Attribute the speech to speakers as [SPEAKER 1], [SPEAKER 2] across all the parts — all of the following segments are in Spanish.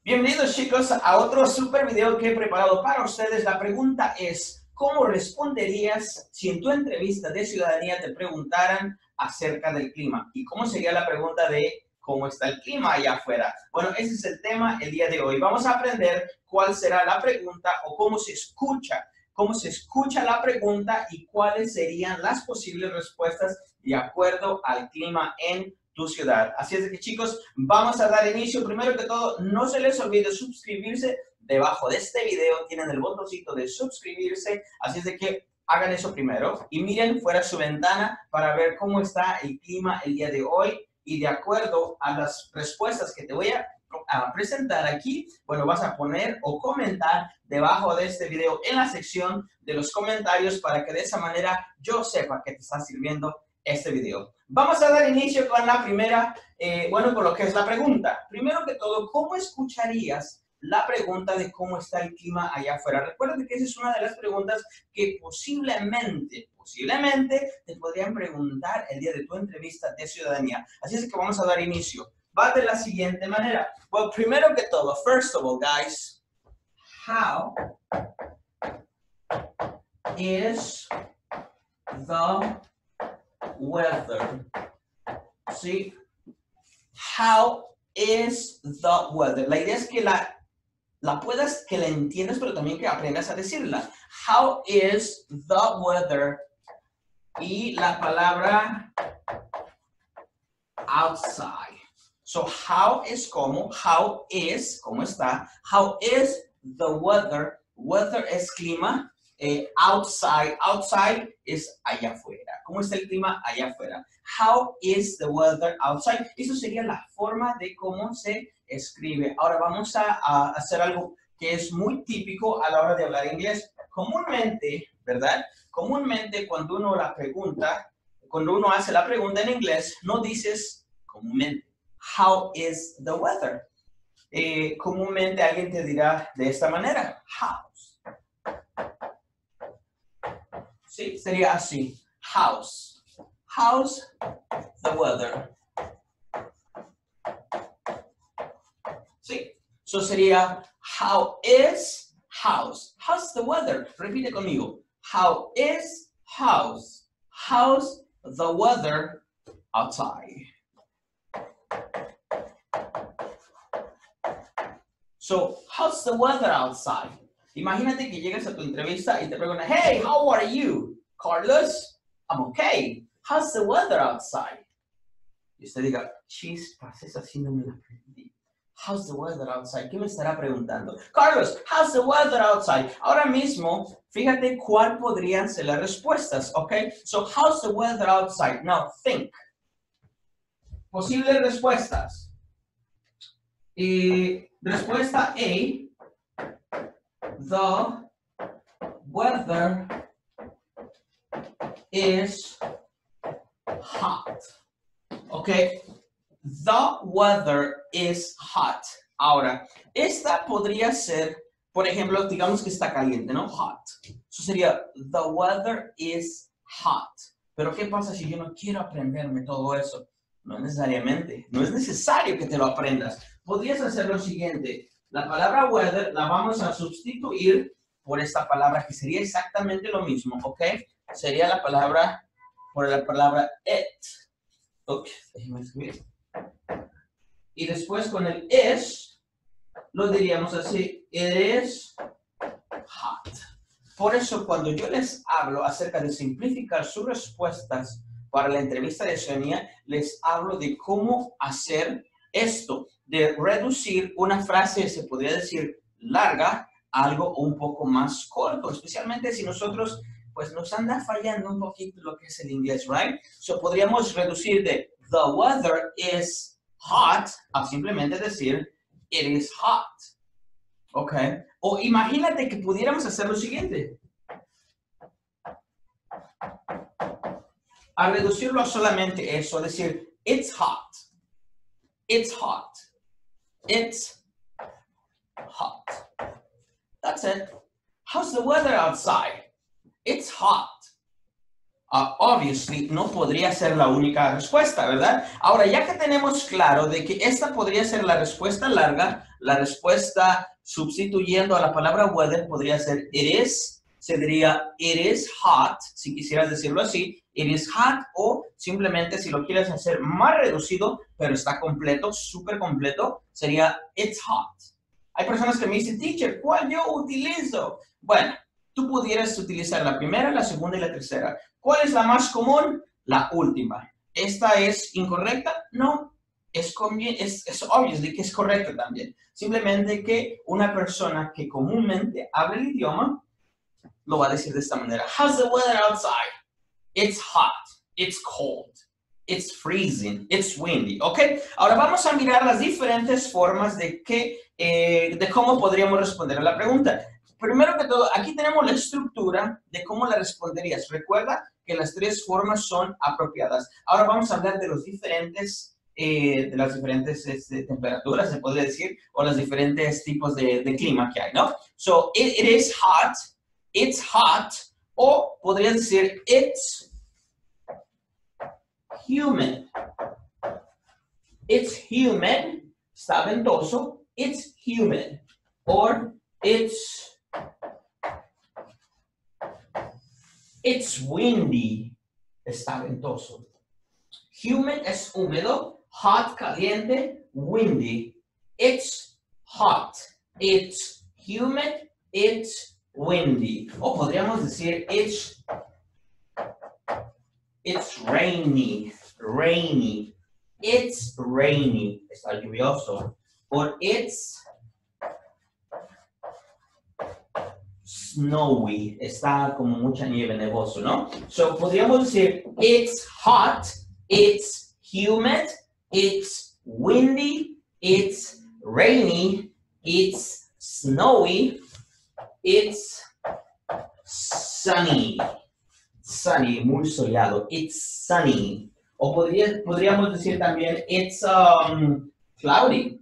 [SPEAKER 1] Bienvenidos chicos a otro super video que he preparado para ustedes. La pregunta es, ¿cómo responderías si en tu entrevista de ciudadanía te preguntaran acerca del clima? ¿Y cómo sería la pregunta de cómo está el clima allá afuera? Bueno, ese es el tema el día de hoy. Vamos a aprender cuál será la pregunta o cómo se escucha la pregunta y cuáles serían las posibles respuestas de acuerdo al clima en tu ciudad. Así es de que chicos, vamos a dar inicio. Primero que todo, no se les olvide suscribirse. Debajo de este video tienen el botoncito de suscribirse, así es de que hagan eso primero y miren fuera su ventana para ver cómo está el clima el día de hoy y de acuerdo a las respuestas que te voy a presentar aquí, bueno, vas a poner o comentar debajo de este video en la sección de los comentarios para que de esa manera yo sepa que te está sirviendo este video. Vamos a dar inicio con la primera, con lo que es la pregunta. Primero que todo, ¿cómo escucharías la pregunta de cómo está el clima allá afuera? Recuerda que esa es una de las preguntas que posiblemente te podrían preguntar el día de tu entrevista de ciudadanía. Así es que vamos a dar inicio. Va de la siguiente manera. Well, primero que todo, first of all, guys, how is the weather? ¿Sí? How is the weather? La idea es que la entiendas, pero también que aprendas a decirla. How is the weather? Y la palabra outside. So, how es como, how is, ¿cómo está? How is the weather? Weather es clima. Outside es allá afuera. ¿Cómo está el clima allá afuera? How is the weather outside? Eso sería la forma de cómo se escribe. Ahora vamos a hacer algo que es muy típico a la hora de hablar inglés. Comúnmente, ¿verdad? Comúnmente cuando uno hace la pregunta en inglés, no dices comúnmente, how is the weather? Comúnmente alguien te dirá de esta manera, how's. Sí, sería así, how's. How's the weather? Sí, eso sería, how is, how's. How's the weather? Repite conmigo, how is, how's. How's the weather outside? So, how's the weather outside? Imagínate que llegas a tu entrevista y te preguntan, hey, how are you, Carlos? I'm okay. How's the weather outside? Y usted diga, chispas, esa sí no me la aprendí. How's the weather outside? ¿Qué me estará preguntando? Carlos, how's the weather outside? Ahora mismo, fíjate cuál podrían ser las respuestas, ¿ok? So, how's the weather outside? Now, think. Posibles respuestas. Respuesta A, the weather is hot. Okay, the weather is hot. Ahora, esta podría ser, por ejemplo, digamos que está caliente, ¿no? Hot. Eso sería, the weather is hot. Pero ¿qué pasa si yo no quiero aprenderme todo eso? No necesariamente. No es necesario que te lo aprendas. Podrías hacer lo siguiente. La palabra weather la vamos a sustituir por esta palabra que sería exactamente lo mismo, ¿ok? Sería la palabra, por la palabra it. Ok, déjeme escribir. Y después con el is, lo diríamos así, it is hot. Por eso cuando yo les hablo acerca de simplificar sus respuestas para la entrevista de ciudadanía, les hablo de cómo hacer esto, de reducir una frase, se podría decir, larga, a algo un poco más corto, especialmente si nosotros, pues nos anda fallando un poquito lo que es el inglés, right? So, podríamos reducir de the weather is hot a simplemente decir it is hot, ¿ok? O imagínate que pudiéramos hacer lo siguiente. A reducirlo a solamente eso, a decir, it's hot. It's hot. It's hot. That's it. How's the weather outside? It's hot. Obviously, no podría ser la única respuesta, ¿verdad? Ahora, ya que tenemos claro de que esta podría ser la respuesta larga, la respuesta sustituyendo a la palabra weather podría ser it is, se diría it is hot, si quisieras decirlo así, it is hot, o simplemente si lo quieres hacer más reducido, pero está completo, súper completo, sería it's hot. Hay personas que me dicen, teacher, ¿cuál yo utilizo? Bueno, tú pudieras utilizar la primera, la segunda y la tercera. ¿Cuál es la más común? La última. ¿Esta es incorrecta? No. Es obvio que es correcta también. Simplemente que una persona que comúnmente habla el idioma lo va a decir de esta manera. How's the weather outside? It's hot. It's cold. It's freezing. It's windy. ¿Ok? Ahora vamos a mirar las diferentes formas de cómo podríamos responder a la pregunta. Primero que todo, aquí tenemos la estructura de cómo la responderías. Recuerda que las tres formas son apropiadas. Ahora vamos a hablar de las diferentes temperaturas, se podría decir, o los diferentes tipos de clima que hay, ¿no? So, it is hot, it's hot, o podrías decir it's humid. It's humid, está ventoso, it's humid. Or it's windy, está ventoso. Humid es húmedo, hot, caliente, windy. It's hot, it's humid, it's windy. O podríamos decir it's rainy, rainy. It's rainy, está lluvioso. Or it's snowy, está como mucha nieve, nevoso, ¿no? So, podríamos decir, it's hot, it's humid, it's windy, it's rainy, it's snowy, it's sunny. Sunny, muy soleado. It's sunny. O podríamos decir también, it's cloudy.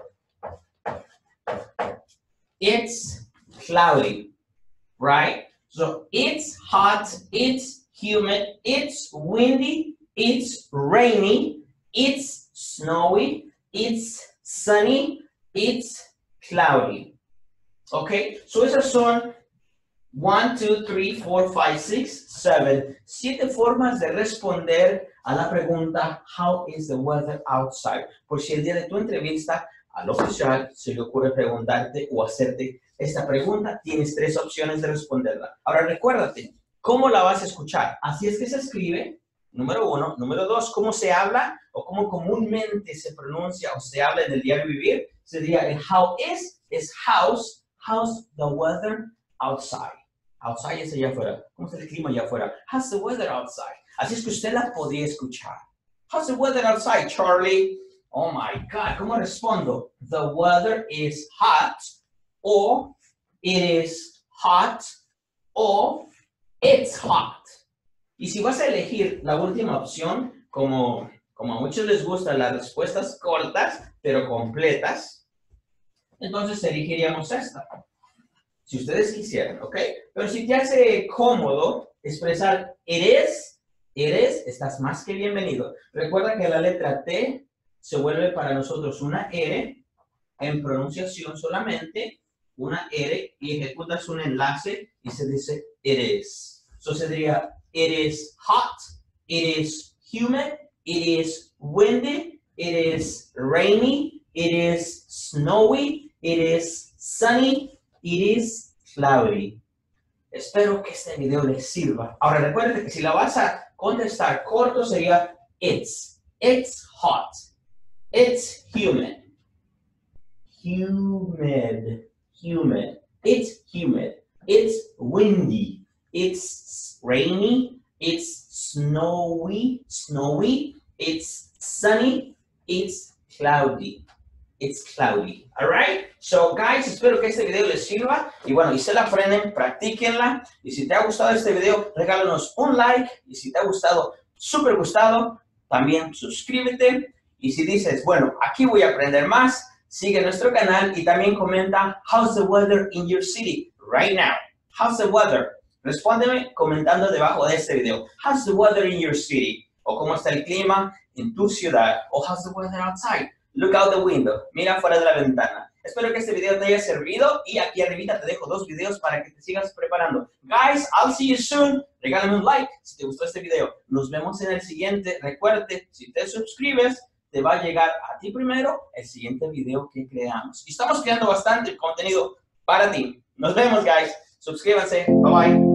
[SPEAKER 1] It's cloudy. Right? So it's hot, it's humid, it's windy, it's rainy, it's snowy, it's sunny, it's cloudy. Okay? So esas son 1, 2, 3, 4, 5, 6, 7. 7 formas de responder a la pregunta, how is the weather outside? Por si el día de tu entrevista al oficial se le ocurre preguntarte o hacerte esta pregunta, tienes 3 opciones de responderla. Ahora recuérdate, ¿cómo la vas a escuchar? Así es que se escribe, número 1. Número 2, ¿cómo se habla o cómo comúnmente se pronuncia o se habla en el diario vivir? Sería el how is how's the weather outside. Outside es allá afuera. ¿Cómo está el clima allá afuera? How's the weather outside? Así es que usted la podría escuchar. How's the weather outside, Charlie? Oh my God, ¿cómo respondo? The weather is hot, o it is hot, o it's hot. Y si vas a elegir la última opción, como a muchos les gustan las respuestas cortas, pero completas, entonces elegiríamos esta. Si ustedes quisieran, ¿ok? Pero si te hace cómodo expresar it is, estás más que bienvenido. Recuerda que la letra T se vuelve para nosotros una R en pronunciación solamente, una R, y ejecutas un enlace y se dice it is. So se diría it is hot, it is humid, it is windy, it is rainy, it is snowy, it is sunny, it is cloudy. Espero que este video les sirva. Ahora recuerden que si la vas a contestar corto sería it's hot, it's humid, it's humid, it's windy, it's rainy, it's snowy, it's sunny, it's cloudy. It's cloudy. All right? So, guys, espero que este video les sirva. Y bueno, y se la aprenden, practíquenla. Y si te ha gustado este video, regálanos un like. Y si te ha gustado, súper gustado, también suscríbete. Y si dices, bueno, aquí voy a aprender más, sigue nuestro canal y también comenta, how's the weather in your city right now? How's the weather? Respóndeme comentando debajo de este video. How's the weather in your city? O cómo está el clima en tu ciudad. O how's the weather outside? Look out the window. Mira fuera de la ventana. Espero que este video te haya servido y aquí arribita te dejo 2 videos para que te sigas preparando. Guys, I'll see you soon. Regálame un like si te gustó este video. Nos vemos en el siguiente. Recuerde, si te suscribes, te va a llegar a ti primero el siguiente video que creamos. Y estamos creando bastante contenido para ti. Nos vemos, guys. Suscríbanse. Bye bye.